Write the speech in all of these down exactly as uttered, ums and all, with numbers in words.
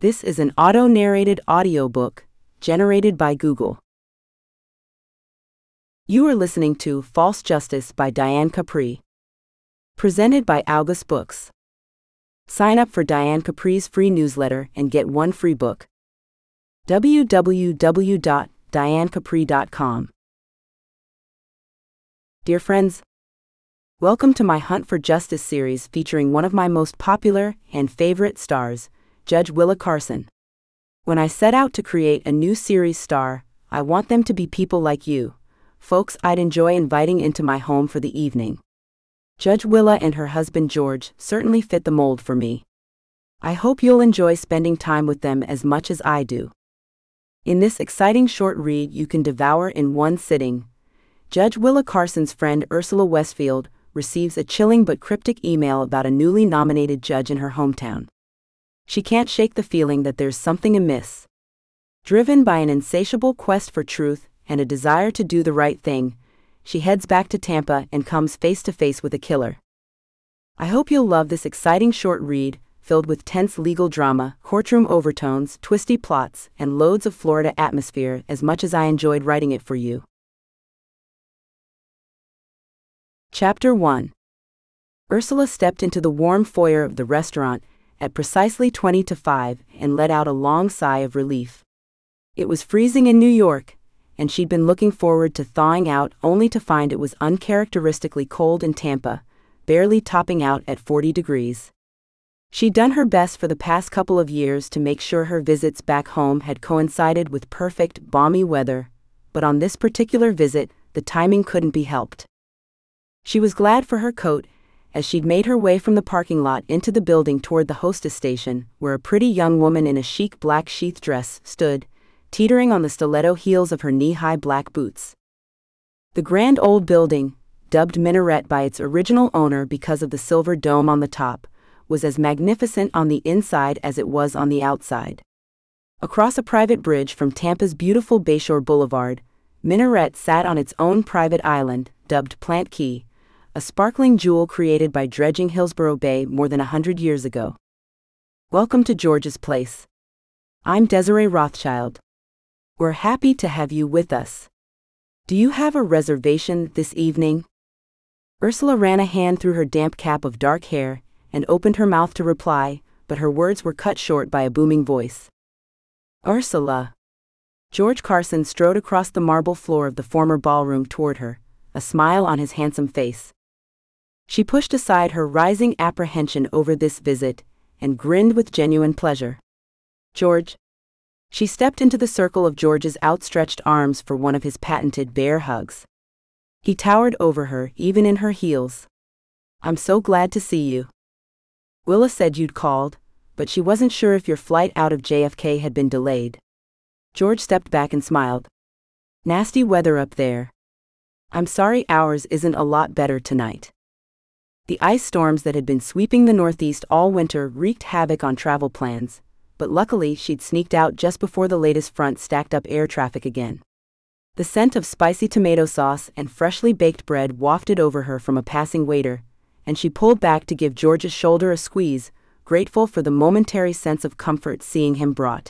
This is an auto-narrated audiobook generated by Google. You are listening to False Justice by Diane Capri. Presented by Audiobook. Sign up for Diane Capri's free newsletter and get one free book. w w w dot diane capri dot com. Dear friends, welcome to my Hunt for Justice series featuring one of my most popular and favorite stars, Judge Willa Carson. When I set out to create a new series star, I want them to be people like you, folks I'd enjoy inviting into my home for the evening. Judge Willa and her husband George certainly fit the mold for me. I hope you'll enjoy spending time with them as much as I do. In this exciting short read you can devour in one sitting, Judge Willa Carson's friend Ursula Westfield receives a chilling but cryptic email about a newly nominated judge in her hometown. She can't shake the feeling that there's something amiss. Driven by an insatiable quest for truth and a desire to do the right thing, she heads back to Tampa and comes face to face with a killer. I hope you'll love this exciting short read, filled with tense legal drama, courtroom overtones, twisty plots, and loads of Florida atmosphere as much as I enjoyed writing it for you. Chapter one. Ursula stepped into the warm foyer of the restaurant at precisely twenty to five and let out a long sigh of relief. It was freezing in New York, and she'd been looking forward to thawing out only to find it was uncharacteristically cold in Tampa, barely topping out at forty degrees. She'd done her best for the past couple of years to make sure her visits back home had coincided with perfect, balmy weather, but on this particular visit, the timing couldn't be helped. She was glad for her coat, as she'd made her way from the parking lot into the building toward the hostess station, where a pretty young woman in a chic black sheath dress stood, teetering on the stiletto heels of her knee-high black boots. The grand old building, dubbed Minaret by its original owner because of the silver dome on the top, was as magnificent on the inside as it was on the outside. Across a private bridge from Tampa's beautiful Bayshore Boulevard, Minaret sat on its own private island, dubbed Plant Key, a sparkling jewel created by dredging Hillsborough Bay more than a hundred years ago. Welcome to George's Place. I'm Desiree Rothschild. We're happy to have you with us. Do you have a reservation this evening? Ursula ran a hand through her damp cap of dark hair and opened her mouth to reply, but her words were cut short by a booming voice. Ursula. George Carson strode across the marble floor of the former ballroom toward her, a smile on his handsome face. She pushed aside her rising apprehension over this visit and grinned with genuine pleasure. George. She stepped into the circle of George's outstretched arms for one of his patented bear hugs. He towered over her, even in her heels. I'm so glad to see you. Willa said you'd called, but she wasn't sure if your flight out of J F K had been delayed. George stepped back and smiled. Nasty weather up there. I'm sorry ours isn't a lot better tonight. The ice storms that had been sweeping the Northeast all winter wreaked havoc on travel plans, but luckily she'd sneaked out just before the latest front stacked up air traffic again. The scent of spicy tomato sauce and freshly baked bread wafted over her from a passing waiter, and she pulled back to give George's shoulder a squeeze, grateful for the momentary sense of comfort seeing him brought.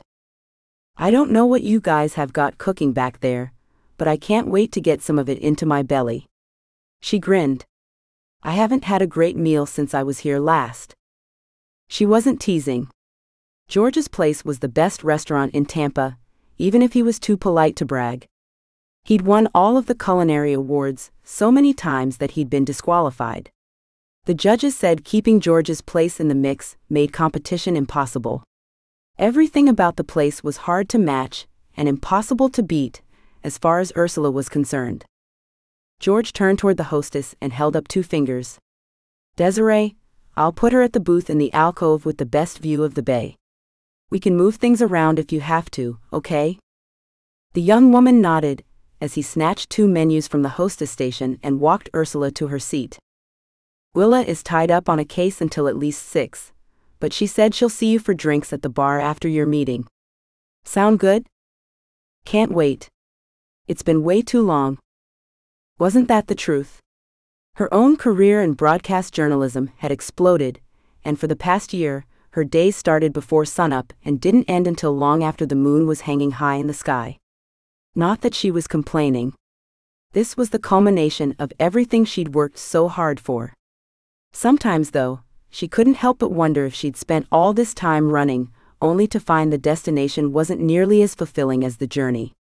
I don't know what you guys have got cooking back there, but I can't wait to get some of it into my belly. She grinned. I haven't had a great meal since I was here last. She wasn't teasing. George's Place was the best restaurant in Tampa, even if he was too polite to brag. He'd won all of the culinary awards so many times that he'd been disqualified. The judges said keeping George's Place in the mix made competition impossible. Everything about the place was hard to match and impossible to beat, as far as Ursula was concerned. George turned toward the hostess and held up two fingers. Desiree, I'll put her at the booth in the alcove with the best view of the bay. We can move things around if you have to, okay? The young woman nodded, as he snatched two menus from the hostess station and walked Ursula to her seat. Willa is tied up on a case until at least six, but she said she'll see you for drinks at the bar after your meeting. Sound good? Can't wait. It's been way too long. Wasn't that the truth? Her own career in broadcast journalism had exploded, and for the past year, her days started before sunup and didn't end until long after the moon was hanging high in the sky. Not that she was complaining. This was the culmination of everything she'd worked so hard for. Sometimes, though, she couldn't help but wonder if she'd spent all this time running, only to find the destination wasn't nearly as fulfilling as the journey.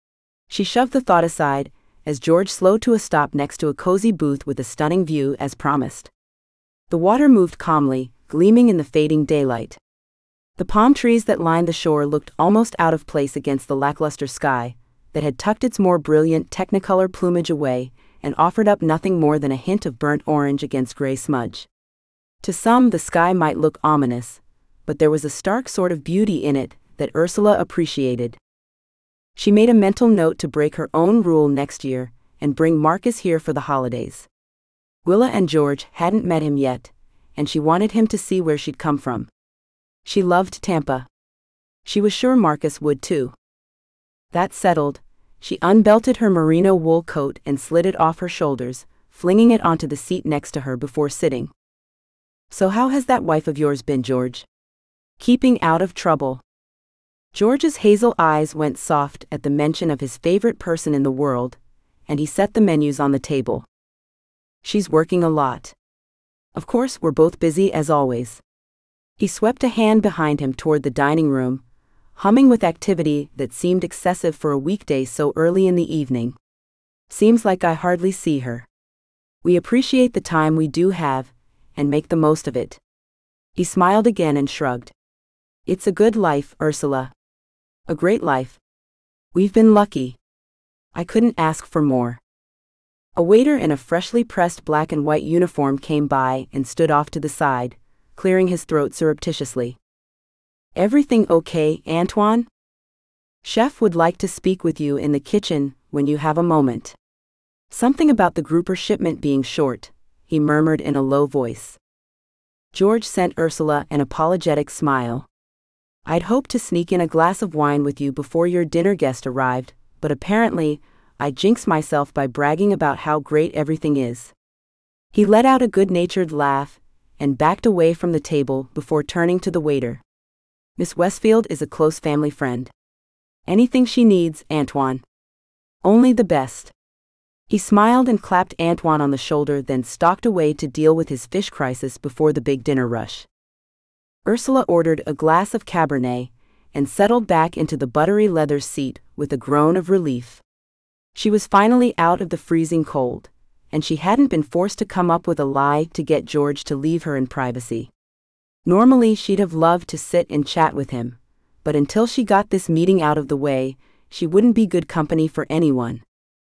She shoved the thought aside, as George slowed to a stop next to a cozy booth with a stunning view as promised. The water moved calmly, gleaming in the fading daylight. The palm trees that lined the shore looked almost out of place against the lackluster sky, that had tucked its more brilliant technicolor plumage away and offered up nothing more than a hint of burnt orange against gray smudge. To some, the sky might look ominous, but there was a stark sort of beauty in it that Ursula appreciated. She made a mental note to break her own rule next year and bring Marcus here for the holidays. Willa and George hadn't met him yet, and she wanted him to see where she'd come from. She loved Tampa. She was sure Marcus would too. That settled, she unbelted her merino wool coat and slid it off her shoulders, flinging it onto the seat next to her before sitting. "So how has that wife of yours been, George? Keeping out of trouble?" George's hazel eyes went soft at the mention of his favorite person in the world, and he set the menus on the table. "She's working a lot. Of course, we're both busy as always." He swept a hand behind him toward the dining room, humming with activity that seemed excessive for a weekday so early in the evening. "Seems like I hardly see her. We appreciate the time we do have, and make the most of it." He smiled again and shrugged. "It's a good life, Ursula. A great life. We've been lucky. I couldn't ask for more." A waiter in a freshly pressed black and white uniform came by and stood off to the side, clearing his throat surreptitiously. "Everything okay, Antoine? Chef would like to speak with you in the kitchen when you have a moment." "Something about the grouper shipment being short," he murmured in a low voice. George sent Ursula an apologetic smile. "I'd hoped to sneak in a glass of wine with you before your dinner guest arrived, but apparently, I jinxed myself by bragging about how great everything is." He let out a good-natured laugh and backed away from the table before turning to the waiter. "Miss Westfield is a close family friend. Anything she needs, Antoine. Only the best." He smiled and clapped Antoine on the shoulder, then stalked away to deal with his fish crisis before the big dinner rush. Ursula ordered a glass of Cabernet and settled back into the buttery leather seat with a groan of relief. She was finally out of the freezing cold, and she hadn't been forced to come up with a lie to get George to leave her in privacy. Normally she'd have loved to sit and chat with him, but until she got this meeting out of the way, she wouldn't be good company for anyone.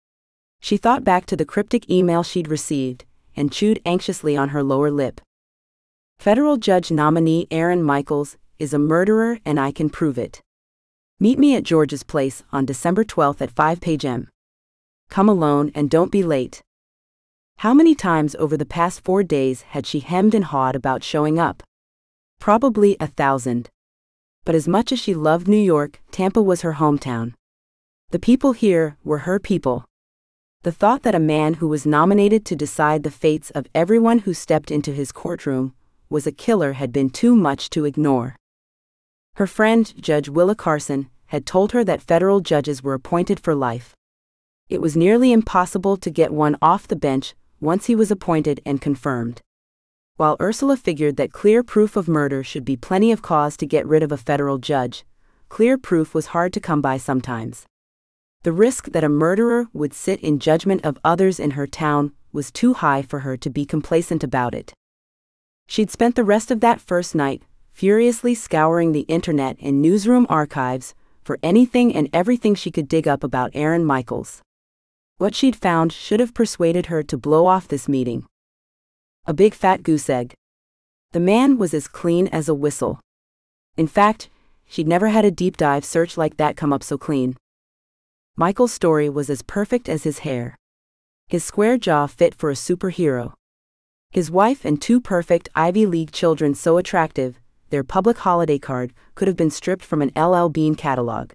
She thought back to the cryptic email she'd received, and chewed anxiously on her lower lip. "Federal judge nominee Aaron Michaels is a murderer and I can prove it. Meet me at George's place on December twelfth at five p m Come alone and don't be late." How many times over the past four days had she hemmed and hawed about showing up? Probably a thousand. But as much as she loved New York, Tampa was her hometown. The people here were her people. The thought that a man who was nominated to decide the fates of everyone who stepped into his courtroom was a killer had been too much to ignore. Her friend, Judge Willa Carson, had told her that federal judges were appointed for life. It was nearly impossible to get one off the bench once he was appointed and confirmed. While Ursula figured that clear proof of murder should be plenty of cause to get rid of a federal judge, clear proof was hard to come by sometimes. The risk that a murderer would sit in judgment of others in her town was too high for her to be complacent about it. She'd spent the rest of that first night furiously scouring the internet and newsroom archives for anything and everything she could dig up about Aaron Michaels. What she'd found should have persuaded her to blow off this meeting. A big fat goose egg. The man was as clean as a whistle. In fact, she'd never had a deep dive search like that come up so clean. Michael's story was as perfect as his hair. His square jaw fit for a superhero. His wife and two perfect Ivy League children so attractive, their public holiday card could have been stripped from an L L Bean catalog.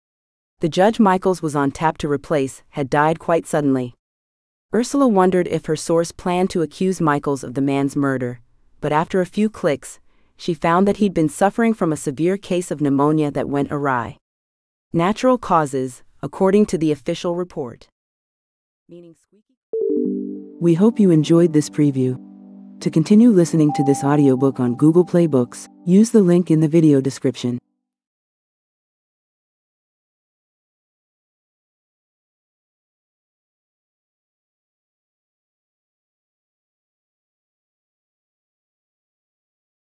The judge Michaels was on tap to replace had died quite suddenly. Ursula wondered if her source planned to accuse Michaels of the man's murder, but after a few clicks, she found that he'd been suffering from a severe case of pneumonia that went awry. Natural causes, according to the official report. We hope you enjoyed this preview. To continue listening to this audiobook on Google Play Books, use the link in the video description.